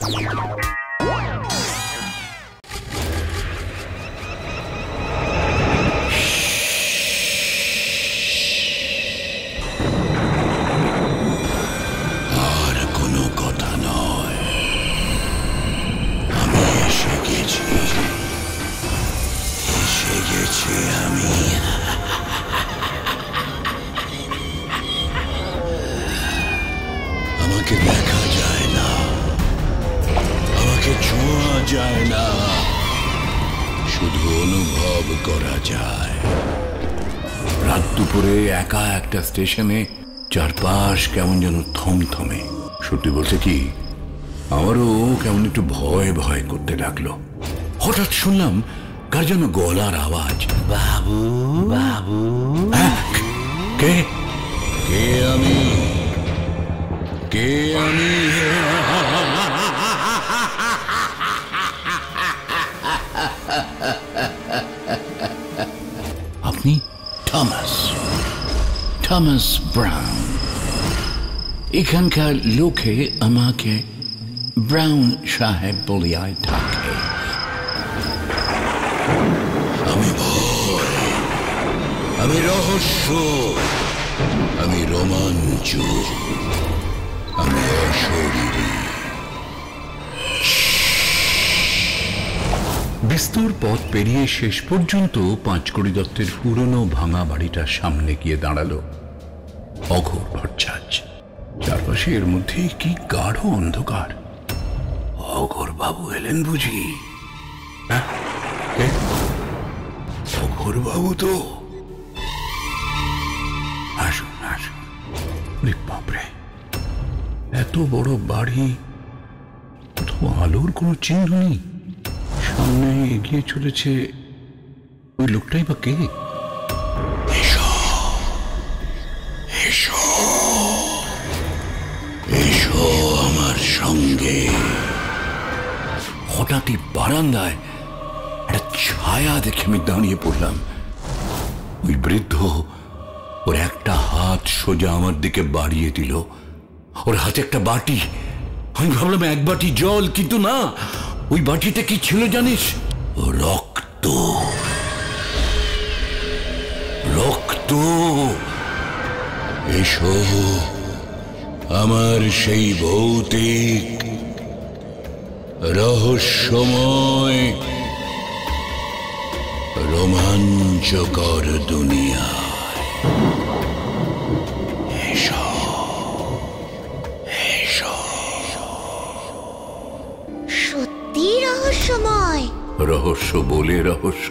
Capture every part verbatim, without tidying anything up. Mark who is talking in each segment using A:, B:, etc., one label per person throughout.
A: স্টেশনে চারপাশ কেমন যেন থমথমে। সত্যি বলতে কি, আমারও কেমন একটু ভয় ভয় করতে লাগলো। হঠাৎ শুনলাম কার যেন গলার আওয়াজ, বাবু বাবু। কে কে আমি কে আমি আপনি থমাস থমাস ব্রাউন। এখানকার লোকে আমাকে ব্রাউন সাহেব বলিয়াই থাকে। আমি ভয়, আমি রহস্য, আমি রোমাঞ্চ, আমি অশরীরী। বিস্তর পথ পেরিয়ে শেষ পর্যন্ত পাঁচকড়ি দত্তের পুরনো ভাঙা বাড়িটার সামনে গিয়ে দাঁড়ালো অঘোর ভট্টাচ। চারপাশে এর মধ্যে কি গাঢ় অন্ধকার। অঘোর বাবু এলেন বুঝি? অঘোর বাবু তো। আসুন আসুন। বাপরে, এত বড় বাড়ি, কোথাও আলোর কোনো চিহ্ন নেই। সামনে এগিয়ে চলেছে ওই লোকটাই বা কে? এসো এসো এসো আমার সঙ্গে। হঠাৎই বারান্দায় একটা ছায়া দেখে আমি দাঁড়িয়ে পড়লাম। ওই বৃদ্ধ ওর একটা হাত সোজা আমার দিকে বাড়িয়ে দিল। ওর হাতে একটা বাটি। আমি ভাবলাম এক বাটি জল, কিন্তু না, ওই বাটিতে কি ছিল জানিস? রক্ত। রক্ত। এসো আমার সেই ভৌতিক রহস্যময় রোমাঞ্চকর দুনিয়া। এসো এসো।
B: সত্যি রহস্যময়।
A: রহস্য বলে রহস্য।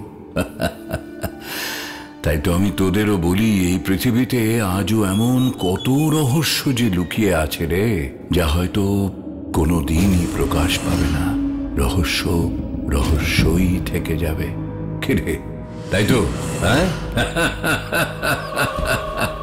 A: তাই তো আমি তোদেরও বলি, এই পৃথিবীতে আজও এমন কত রহস্য যে লুকিয়ে আছে রে, যা হয়তো কোনোদিনই প্রকাশ পাবে না। রহস্য রহস্যই থেকে যাবে। কে রে, তাই তো? হ্যাঁ।